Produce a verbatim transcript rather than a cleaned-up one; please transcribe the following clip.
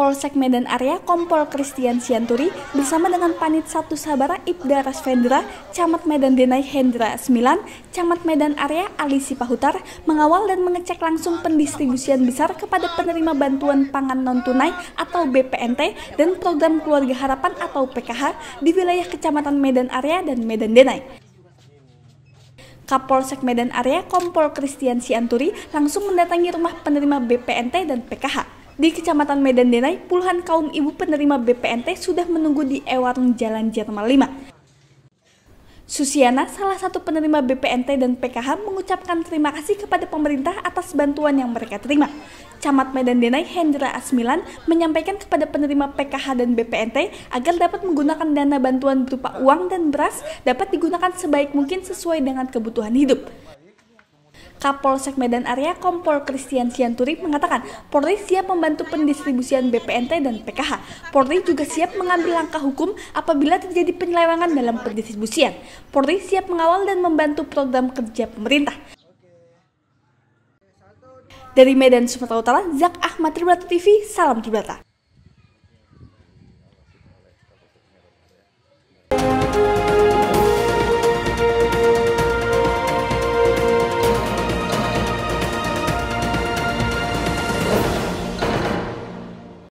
Kapolsek Medan Area Kompol Christian Sianturi bersama dengan Panit satu Sabara Ibda Rasvendra, Camat Medan Denai Hendra sembilan, Camat Medan Area Ali Sipahutar mengawal dan mengecek langsung pendistribusian besar kepada penerima bantuan pangan non-tunai atau B P N T dan program Keluarga Harapan atau P K H di wilayah Kecamatan Medan Area dan Medan Denai. Kapolsek Medan Area Kompol Christian Sianturi langsung mendatangi rumah penerima B P N T dan P K H. Di Kecamatan Medan Denai, puluhan kaum ibu penerima B P N T sudah menunggu di e-warung Jalan Jerman lima. Susiana, salah satu penerima B P N T dan P K H, mengucapkan terima kasih kepada pemerintah atas bantuan yang mereka terima. Camat Medan Denai Hendra sembilan menyampaikan kepada penerima P K H dan B P N T agar dapat menggunakan dana bantuan berupa uang dan beras dapat digunakan sebaik mungkin sesuai dengan kebutuhan hidup. Kapolsek Medan Area Kompol Christian Sianturi mengatakan Polri siap membantu pendistribusian B P N T dan P K H. Polri juga siap mengambil langkah hukum apabila terjadi penyelewengan dalam pendistribusian. Polri siap mengawal dan membantu program kerja pemerintah. Dari Medan, Sumatera Utara, Zak Ahmad, Tribrata T V, salam Tribrata.